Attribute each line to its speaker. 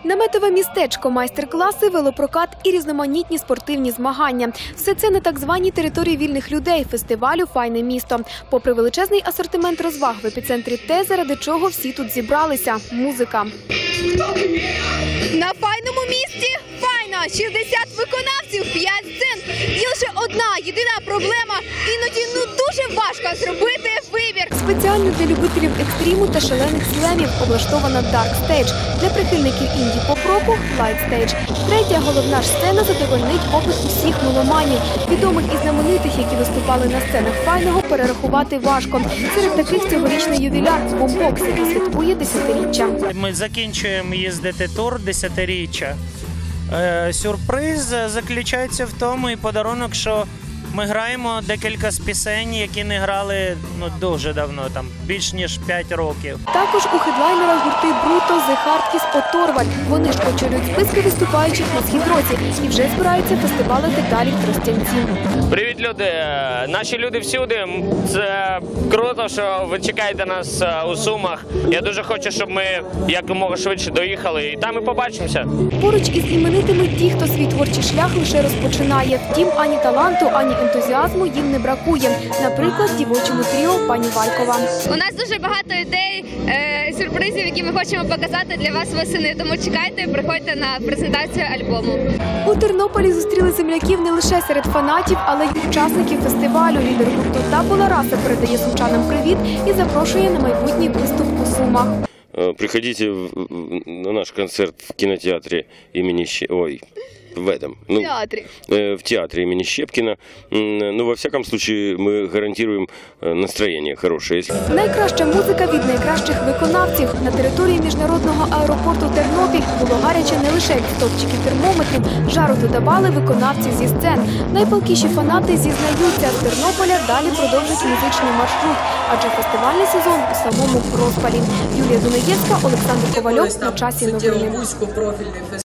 Speaker 1: Наметове містечко, майстер-класи, велопрокат і різноманітні спортивні змагання. Все це на так званій території вільних людей фестивалю «Файне місто». Попри величезний асортимент розваг в епіцентрі те, заради чого всі тут зібралися – музика.
Speaker 2: На файному місці файно! 60 виконавців, 5 сцен. І лише одна єдина проблема – іноді дуже важко зробити вибір.
Speaker 1: Спеціально для любителів екстриму та шалених слемів облаштована Dark Stage, для прихильників інді-поп-року – Light Stage. Третя головна ж сцена задовольнить попит усіх меломанів. Відомих і знаменитих, які виступали на сценах Файного, перерахувати важко. Серед таких цьогорічний ювіляр – Бумбокс, який святкує 10-річчя.
Speaker 3: Ми закінчуємо їздити тур 10-річчя. Сюрприз заключається в тому і подарунок, що ми граємо декілька з пісень, які не грали дуже давно, більш ніж 5 років.
Speaker 1: Також у хедлайнерах гурти Бруто, The Hardkiss, Оторваль. Вони ж очолюють списки виступаючих на Східроці і вже збираються фестивалити далі в Тростянці.
Speaker 4: Привіт, люди! Наші люди всюди. Це круто, що ви чекаєте нас у Сумах. Я дуже хочу, щоб ми якомога швидше доїхали і там і побачимося.
Speaker 1: Поруч із іменитими ті, хто свій творчий шлях лише розпочинає. Втім, ані таланту, ані ентузіазму їм не бракує. Наприклад, дівочому тріо пані Валькова.
Speaker 2: У нас дуже багато ідей, сюрпризів, які ми хочемо показати для вас восени. Тому чекайте, приходьте на презентацію альбому.
Speaker 1: У Тернополі зустріли земляків не лише серед фанатів, але й учасників фестивалю. Лідер гурту «Табула Раса» передає сумчанам привіт і запрошує на майбутній виступ у Сумах.
Speaker 5: Приходите на наш концерт в кинотеатре имени в театре имени Щепкина. Но во всяком случае мы гарантируем настроение хорошее.
Speaker 1: Найкраща музика від найкращих виконавців. На території міжнародного аеропорту Тернопіль було гаряче не лише від стовпчиків термометрів. Жару додавали виконавці зі сцен. Найпалкіші фанати зізнаються, з Тернополя далі продовжать музичний маршрут, адже фестивальний сезон у самому розпалі. Юлія Дунаєвська, Олександр Ковальов. На часі новини.